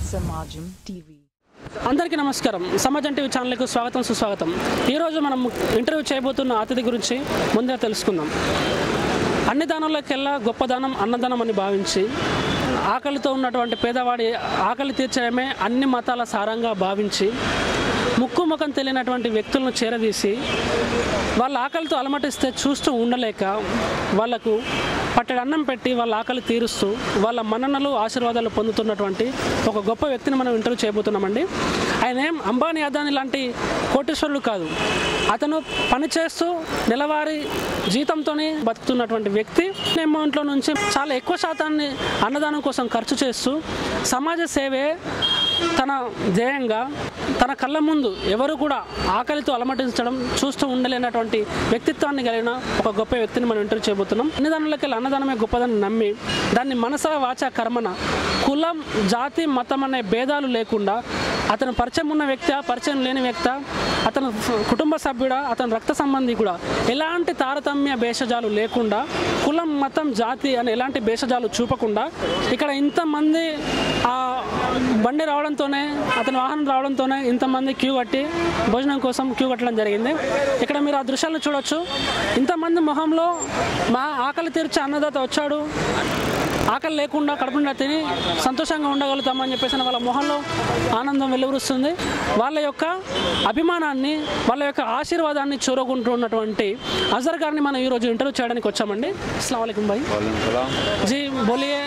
SAMAJAM TV. అందరికీ నమస్కారం. సమాజం టీవీ ఛానల్కు స్వాగతం సుస్వాగతం. ఈరోజు మనం ఇంటర్వ్యూ చేయబోతున్న అతిథి గురించి ముందే తెలుసుకుందాం. అన్ని దానాలకెల్లా గొప్ప దానం అన్నదానం అని భావించి ఆకలితో ఉన్నటువంటి పేదవాడి ఆకలి తీర్చడమే అన్ని మతాల సారంగా భావించి ముక్కు ముఖం తెలియనటువంటి వ్యక్తులను చేరదీసి వాళ్ళ ఆకలితో అలమటిస్తే చూస్తూ ఉండలేక వాళ్లకు పట్టెడు అన్నం పెట్టి వాళ్ళ ఆకలి తీరుస్తూ వాళ్ళ మన్ననలు ఆశీర్వాదాలు పొందుతున్నటువంటి ఒక గొప్ప వ్యక్తిని మనం ఇంటర్వ్యూ చేయబోతున్నామండి. ఆయన ఏం అంబానీ అదాని లాంటి కోటీశ్వరులు కాదు. అతను పనిచేస్తూ నెలవారీ జీతంతోనే బతుకుతున్నటువంటి వ్యక్తి. అమౌంట్లో నుంచి చాలా ఎక్కువ శాతాన్ని అన్నదానం కోసం ఖర్చు చేస్తూ సమాజ సేవే తన ధ్యేయంగా తన కళ్ళ ముందు ఎవరు కూడా ఆకలితో అలమటించడం చూస్తూ ఉండలేనటువంటి వ్యక్తిత్వాన్ని కలిగిన ఒక గొప్ప వ్యక్తిని మనం ఇంటర్వ్యూ చేయబోతున్నాం. అన్నదానంలోకి అన్నదానమే గొప్పదని నమ్మి దాన్ని మనస వాచ కర్మన కులం జాతి మతం అనే భేదాలు లేకుండా అతను పరిచయం ఉన్న వ్యక్తి పరిచయం లేని వ్యక్తి అతను కుటుంబ సభ్యుడా అతని రక్త సంబంధి కూడా ఎలాంటి తారతమ్య భేషజాలు లేకుండా కులం మతం జాతి అని ఎలాంటి భేషజాలు చూపకుండా ఇక్కడ ఇంతమంది ఆ బండి రావడంతోనే అతని వాహనం రావడంతోనే ఇంతమంది క్యూ కట్టి భోజనం కోసం క్యూ కట్టడం జరిగింది. ఇక్కడ మీరు ఆ దృశ్యాలను చూడొచ్చు. ఇంతమంది మొహంలో మా ఆకలి తీర్చే అన్నదాత వచ్చాడు, ఆకలి లేకుండా కడుపుండా తిని సంతోషంగా ఉండగలుగుతామని చెప్పేసి వాళ్ళ మొహంలో ఆనందం వెలువరుస్తుంది. వాళ్ళ యొక్క అభిమానాన్ని వాళ్ళ యొక్క ఆశీర్వాదాన్ని చూరగొంటున్నటువంటి అజర్ గారిని మనం ఈరోజు ఇంటర్వ్యూ చేయడానికి వచ్చామండి. अस्सलाम वालेकुम भाई जी, बोलिए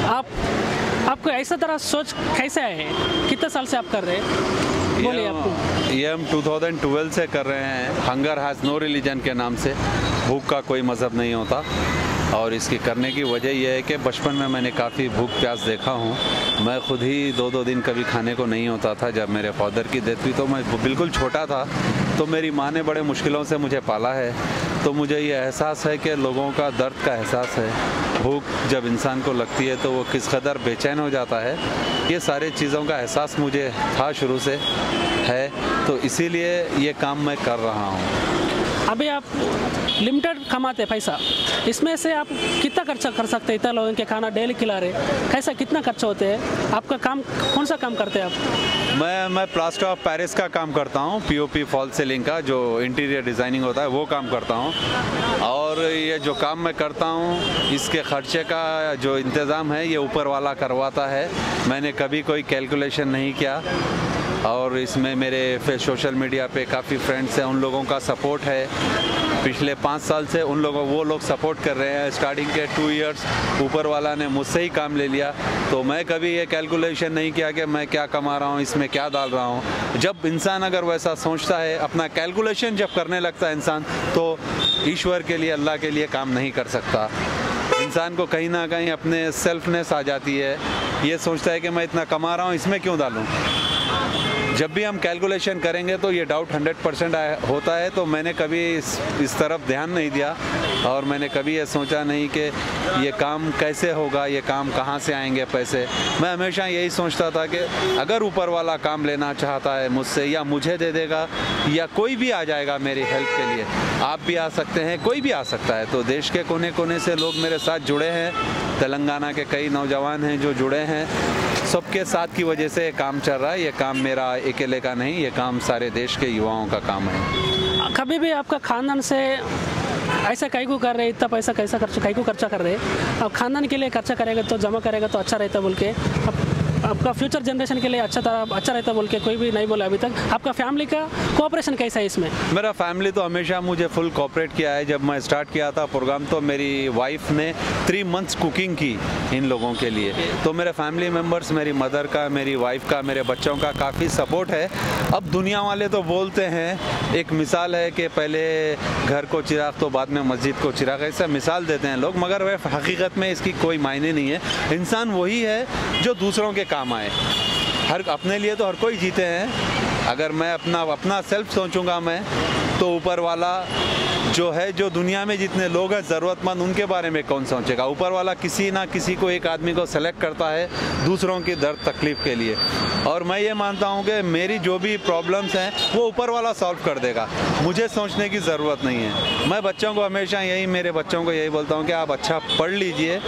आपको ऐसा तरह सोच कैसे आए? कितने साल से आप कर रहे हैं? बोलिए आपको। ये हम 2012 से कर रहे हैं। हंगर हैज़ नो रिलीजन के नाम से, भूख का कोई मज़हब नहीं होता। और इसकी करने की वजह यह है कि बचपन में मैंने काफ़ी भूख प्यास देखा हूँ। मैं खुद ही दो दिन कभी खाने को नहीं होता था। जब मेरे फादर की डेथ हुई तो मैं बिल्कुल छोटा था, तो मेरी माँ ने बड़े मुश्किलों से मुझे पाला है। तो मुझे ये एहसास है कि लोगों का दर्द का एहसास है। भूख जब इंसान को लगती है तो वो किस कदर बेचैन हो जाता है, ये सारी चीज़ों का एहसास मुझे था शुरू से है। तो इसीलिए ये काम मैं कर रहा हूँ। अभी आप लिमिटेड कमाते पैसा, इसमें से आप कितना खर्चा कर सकते हैं? इतना लोगों के खाना डेली खिला रहे, कैसा कितना खर्चा होते हैं? आपका काम कौन सा काम करते हैं आप? मैं प्लास्टर ऑफ पेरिस का काम करता हूँ, पीओपी फॉल सीलिंग का जो इंटीरियर डिज़ाइनिंग होता है वो काम करता हूँ। और ये जो काम मैं करता हूँ इसके खर्चे का जो इंतज़ाम है ये ऊपर वाला करवाता है। मैंने कभी कोई कैलकुलेशन नहीं किया। और इसमें मेरे सोशल मीडिया पे काफ़ी फ्रेंड्स हैं, उन लोगों का सपोर्ट है। पिछले 5 साल से वो लोग सपोर्ट कर रहे हैं। स्टार्टिंग के 2 इयर्स ऊपर वाला ने मुझसे ही काम ले लिया, तो मैं कभी ये कैलकुलेशन नहीं किया कि मैं क्या कमा रहा हूँ, इसमें क्या डाल रहा हूँ। जब इंसान अगर वैसा सोचता है, अपना कैलकुलेशन जब करने लगता है इंसान, तो ईश्वर के लिए अल्लाह के लिए काम नहीं कर सकता। इंसान को कहीं ना कहीं अपने सेल्फनेस आ जाती है, ये सोचता है कि मैं इतना कमा रहा हूँ इसमें क्यों डालूँ। जब भी हम कैलकुलेशन करेंगे तो ये डाउट 100% होता है। तो मैंने कभी इस तरफ ध्यान नहीं दिया और मैंने कभी ये सोचा नहीं कि ये काम कैसे होगा, ये काम कहाँ से आएंगे पैसे। मैं हमेशा यही सोचता था कि अगर ऊपर वाला काम लेना चाहता है मुझसे, या मुझे दे देगा या कोई भी आ जाएगा मेरी हेल्प के लिए, आप भी आ सकते हैं, कोई भी आ सकता है। तो देश के कोने कोने से लोग मेरे साथ जुड़े हैं, तेलंगाना के कई नौजवान हैं जो जुड़े हैं। सबके साथ की वजह से ये काम चल रहा है। ये काम मेरा अकेले का नहीं, ये काम सारे देश के युवाओं का काम है। कभी भी आपका खानदान से ऐसा कई को कर रहे, इतना पैसा कैसा कई को खर्चा कर रहे, अब खानदान के लिए खर्चा करेगा तो जमा करेगा तो अच्छा रहता बोल के, आपका फ्यूचर जनरेशन के लिए अच्छा रहता बोल के कोई भी नहीं बोला अभी तक। आपका फैमिली का कोऑपरेशन कैसा है इसमें? मेरा फैमिली तो हमेशा मुझे फुल कोऑपरेट किया है। जब मैं स्टार्ट किया था प्रोग्राम तो मेरी वाइफ ने 3 मंथ्स कुकिंग की इन लोगों के लिए। तो मेरे फैमिली मेम्बर्स, मेरी मदर का, मेरी वाइफ का, मेरे बच्चों का काफ़ी सपोर्ट है। अब दुनिया वाले तो बोलते हैं, एक मिसाल है कि पहले घर को चिराग तो बाद में मस्जिद को चिराग, ऐसा मिसाल देते हैं लोग, मगर वह हकीकत में इसकी कोई मायने नहीं है। इंसान वही है जो दूसरों के काम आए। हर अपने लिए तो हर कोई जीते हैं। अगर मैं अपना सेल्फ सोचूंगा मैं, तो ऊपर वाला जो है, जो दुनिया में जितने लोग हैं ज़रूरतमंद, उनके बारे में कौन सोचेगा। ऊपर वाला किसी ना किसी को, एक आदमी को सेलेक्ट करता है दूसरों की दर्द तकलीफ़ के लिए। और मैं ये मानता हूँ कि मेरी जो भी प्रॉब्लम्स हैं वो ऊपर वाला सॉल्व कर देगा, मुझे सोचने की ज़रूरत नहीं है। मैं बच्चों को हमेशा मेरे बच्चों को यही बोलता हूँ कि आप अच्छा पढ़ लीजिए,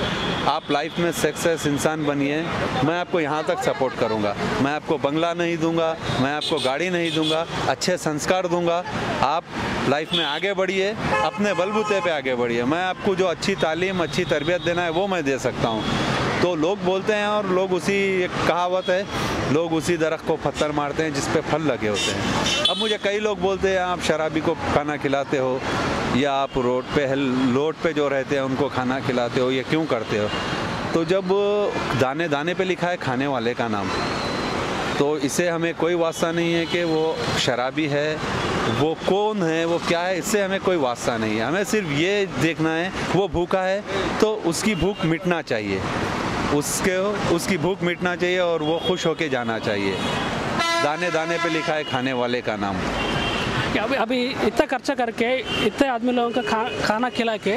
आप लाइफ में सक्सेस इंसान बनिए, मैं आपको यहाँ तक सपोर्ट करूँगा। मैं आपको बंगला नहीं दूंगा, मैं आपको गाड़ी नहीं दूंगा, अच्छे संस्कार दूंगा। आप लाइफ में आगे बढ़िए, अपने बलबूते पे आगे बढ़िए। मैं आपको जो अच्छी तालीम, अच्छी तरबियत देना है वो मैं दे सकता हूँ। तो लोग बोलते हैं, और लोग उसी, एक कहावत है, लोग उसी दरख्त को पत्थर मारते हैं जिस पे फल लगे होते हैं। अब मुझे कई लोग बोलते हैं आप शराबी को खाना खिलाते हो, या आप रोड पे जो रहते हैं उनको खाना खिलाते हो, ये क्यों करते हो? तो जब दाने दाने पे लिखा है खाने वाले का नाम, तो इससे हमें कोई वास्ता नहीं है कि वो शराबी है, वो कौन है, वो क्या है, इससे हमें कोई वास्ता नहीं है। हमें सिर्फ ये देखना है वो भूखा है तो उसकी भूख मिटना चाहिए, उसकी भूख मिटना चाहिए और वो खुश होके जाना चाहिए। दाने दाने पे लिखा है खाने वाले का नाम। अभी इतना खर्चा करके इतने आदमी लोगों का खाना खिला के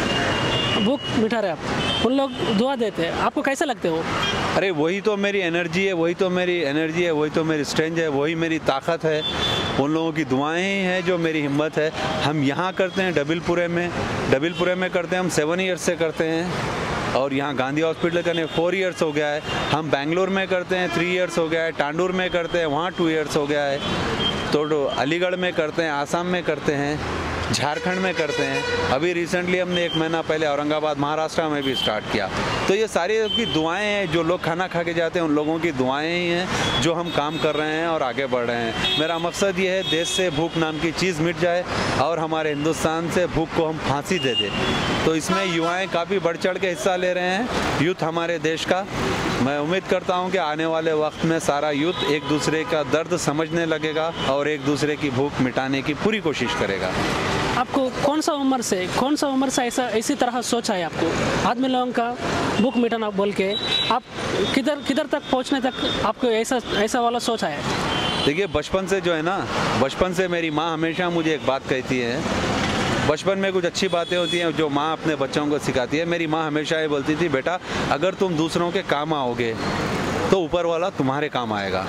भूख मिटा रहे आप, उन लोग दुआ देते हैं, आपको कैसा लगते हो? अरे वही तो मेरी एनर्जी है, वही तो मेरी एनर्जी है, वही तो मेरी स्ट्रेंथ है, वही मेरी ताकत है। उन लोगों की दुआएं ही हैं जो मेरी हिम्मत है। हम यहाँ करते हैं डबीलपुरे में करते हैं, हम 7 ईयर्स से करते हैं, और यहाँ गांधी हॉस्पिटल करने 4 ईयर्स हो गया है। हम बेंगलोर में करते हैं 3 ईयर्स हो गया है, टांडूर में करते हैं वहाँ 2 ईयर्स हो गया है, तो अलीगढ़ में करते हैं, आसाम में करते हैं, झारखंड में करते हैं। अभी रिसेंटली हमने 1 महीना पहले औरंगाबाद महाराष्ट्र में भी स्टार्ट किया। तो ये सारी की दुआएं हैं, जो लोग खाना खा के जाते हैं उन लोगों की दुआएं ही हैं जो हम काम कर रहे हैं और आगे बढ़ रहे हैं। मेरा मकसद ये है देश से भूख नाम की चीज़ मिट जाए और हमारे हिंदुस्तान से भूख को हम फांसी दे दें। तो इसमें युवाएँ काफ़ी बढ़ चढ़ के हिस्सा ले रहे हैं, यूथ हमारे देश का। मैं उम्मीद करता हूं कि आने वाले वक्त में सारा यूथ एक दूसरे का दर्द समझने लगेगा और एक दूसरे की भूख मिटाने की पूरी कोशिश करेगा। आपको कौन सा उम्र से ऐसा इसी तरह सोच है आपको आदमी लोगों का भूख मिटाना बोल के? आप किधर तक पहुंचने तक आपको ऐसा वाला सोच आया? देखिए, बचपन से जो है ना, बचपन से मेरी माँ हमेशा मुझे एक बात कहती है। बचपन में कुछ अच्छी बातें होती हैं जो माँ अपने बच्चों को सिखाती है। मेरी माँ हमेशा ये बोलती थी, बेटा अगर तुम दूसरों के काम आओगे तो ऊपर वाला तुम्हारे काम आएगा।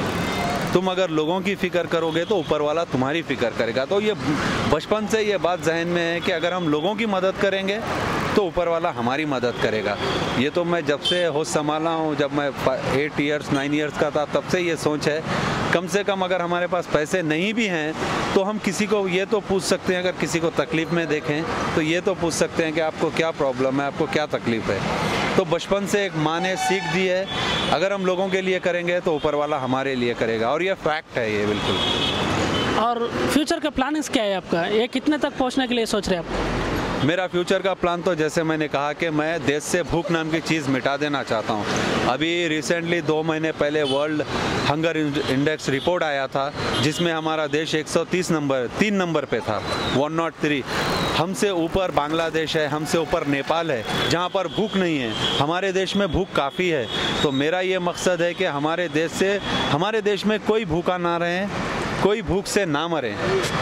तुम अगर लोगों की फ़िक्र करोगे तो ऊपर वाला तुम्हारी फ़िक्र करेगा। तो ये बचपन से ये बात जहन में है कि अगर हम लोगों की मदद करेंगे तो ऊपर वाला हमारी मदद करेगा। ये तो मैं जब से होश संभाला हूँ, जब मैं 8 ईयर्स 9 ईयर्स का था, तब से ये सोच है। कम से कम अगर हमारे पास पैसे नहीं भी हैं तो हम किसी को ये तो पूछ सकते हैं, अगर किसी को तकलीफ़ में देखें तो ये तो पूछ सकते हैं कि आपको क्या प्रॉब्लम है, आपको क्या तकलीफ़ है। तो बचपन से एक माँ ने सीख दी है, अगर हम लोगों के लिए करेंगे तो ऊपर वाला हमारे लिए करेगा, और ये फैक्ट है ये बिल्कुल। और फ्यूचर का प्लानिंग्स क्या है आपका? ये कितने तक पहुंचने के लिए सोच रहे हैं आप? मेरा फ्यूचर का प्लान तो जैसे मैंने कहा कि मैं देश से भूख नाम की चीज़ मिटा देना चाहता हूँ। अभी रिसेंटली 2 महीने पहले वर्ल्ड हंगर इंडेक्स रिपोर्ट आया था, जिसमें हमारा देश 3 नंबर पे था, 103। हमसे ऊपर बांग्लादेश है, हमसे ऊपर नेपाल है, जहाँ पर भूख नहीं है। हमारे देश में भूख काफ़ी है। तो मेरा ये मकसद है कि हमारे देश में कोई भूखा ना रहे, कोई भूख से ना मरे।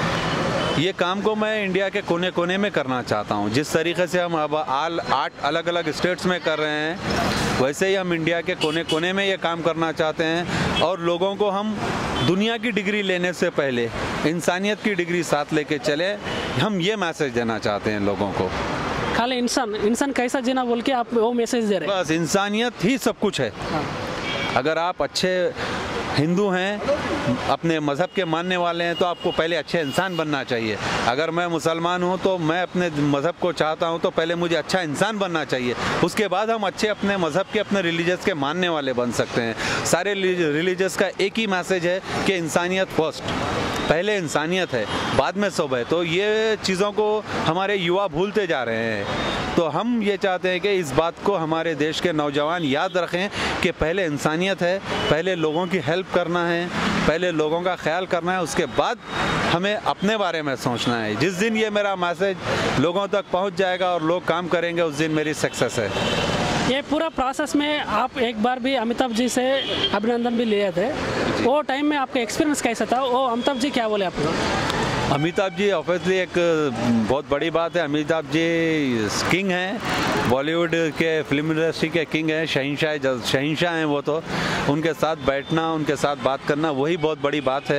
ये काम को मैं इंडिया के कोने कोने में करना चाहता हूँ। जिस तरीके से हम अब 8 अलग अलग स्टेट्स में कर रहे हैं, वैसे ही हम इंडिया के कोने कोने में ये काम करना चाहते हैं। और लोगों को हम दुनिया की डिग्री लेने से पहले इंसानियत की डिग्री साथ लेके चले, हम ये मैसेज देना चाहते हैं लोगों को। खाली इंसान कैसा जीना बोल के आप वो मैसेज दे रहे हैं? बस इंसानियत ही सब कुछ है। अगर आप अच्छे हिंदू हैं, अपने मज़हब के मानने वाले हैं, तो आपको पहले अच्छे इंसान बनना चाहिए। अगर मैं मुसलमान हूं तो मैं अपने मज़हब को चाहता हूं तो पहले मुझे अच्छा इंसान बनना चाहिए। उसके बाद हम अच्छे अपने मज़हब के, अपने रिलीजियस के मानने वाले बन सकते हैं। सारे रिलीजियस का एक ही मैसेज है कि इंसानियत फर्स्ट, पहले इंसानियत है, बाद में सब है। तो ये चीज़ों को हमारे युवा भूलते जा रहे हैं। तो हम ये चाहते हैं कि इस बात को हमारे देश के नौजवान याद रखें कि पहले इंसानियत है, पहले लोगों की हेल्प करना है, पहले लोगों का ख्याल करना है, उसके बाद हमें अपने बारे में सोचना है। जिस दिन ये मेरा मैसेज लोगों तक पहुंच जाएगा और लोग काम करेंगे, उस दिन मेरी सक्सेस है। ये पूरा प्रोसेस में आप एक बार भी अमिताभ जी से अभिनंदन भी लिए थे, वो टाइम में आपका एक्सपीरियंस कैसा था? वो अमिताभ जी क्या बोले आपको? अमिताभ जी ऑब्वियसली एक बहुत बड़ी बात है। अमिताभ जी किंग हैं, बॉलीवुड के फिल्म इंडस्ट्री के किंग हैं, शहंशाह हैं वो। तो उनके साथ बैठना, उनके साथ बात करना, वही बहुत बड़ी बात है।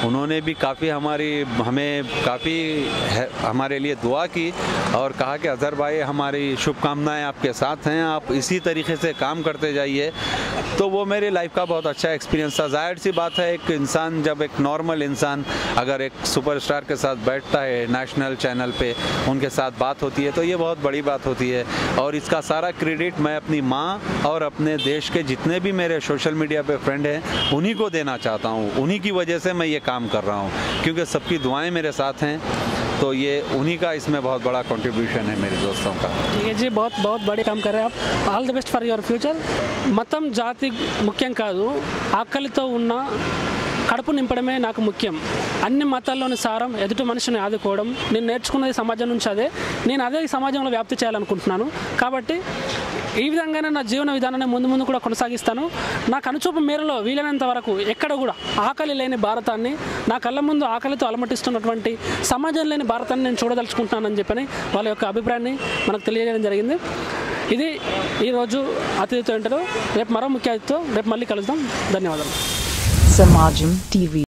उन्होंने भी काफ़ी हमें काफ़ी हमारे लिए दुआ की और कहा कि अजहर भाई हमारी शुभकामनाएं आपके साथ हैं, आप इसी तरीके से काम करते जाइए। तो वो मेरी लाइफ का बहुत अच्छा एक्सपीरियंस था। जाहिर सी बात है, एक इंसान जब एक नॉर्मल इंसान अगर एक सुपरस्टार के साथ बैठता है नेशनल चैनल पे, उनके साथ बात होती है तो ये बहुत बड़ी बात होती है। और इसका सारा क्रेडिट मैं अपनी माँ और अपने देश के जितने भी मेरे सोशल मीडिया पे फ्रेंड हैं उन्हीं को देना चाहता हूँ। उन्हीं की वजह से मैं ये काम कर रहा हूँ, क्योंकि सबकी दुआएं मेरे साथ हैं। तो ये उन्हीं का इसमें बहुत बड़ा कंट्रीब्यूशन है मेरे दोस्तों का। ये जी बहुत बहुत बड़े काम कर रहे हैं आप। All the best for your future. మతం జాతి ముఖ్యం కాదు, ఆకలితో ఉన్న కడుపు నింపడమే నాకు ముఖ్యం. అన్ని మతాల్లోని సారం ఎదుటి మనిషిని ఆదుకోవడం. నేను నేర్చుకున్నది సమాజం నుంచి అదే, నేను అదే సమాజంలో వ్యాప్తి చేయాలనుకుంటున్నాను. కాబట్టి ఈ విధంగానే నా జీవన విధానాన్ని ముందు ముందు కూడా కొనసాగిస్తాను. నా కనుచూపు మేరలో వీలైనంత వరకు ఎక్కడ కూడా ఆకలి లేని భారతాన్ని, నా కళ్ళ ముందు ఆకలితో అలమటిస్తున్నటువంటి సమాజం లేని భారతాన్ని నేను చూడదలుచుకుంటున్నానని చెప్పని వాళ్ళ యొక్క అభిప్రాయాన్ని మనకు తెలియజేయడం జరిగింది. ఇది ఈరోజు అతిథితో ఇంటర్వ్యూ. రేపు మరో ముఖ్య అతిథితో రేపు మళ్ళీ కలుద్దాం. ధన్యవాదాలు. Samajam TV.